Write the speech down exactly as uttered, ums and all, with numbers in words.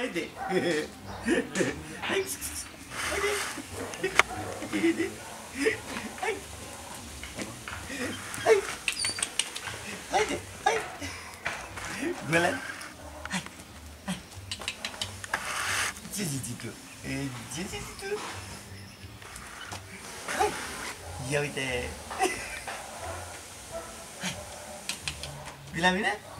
Haydi. Haydi. Haydi. Haydi. Haydi. Haydi. Haydi. Haydi. Gue lan. Hai. Hai. Jadi itu. Eh, jadi itu. Hai. Ya udah. Hai. Bilang-bilang.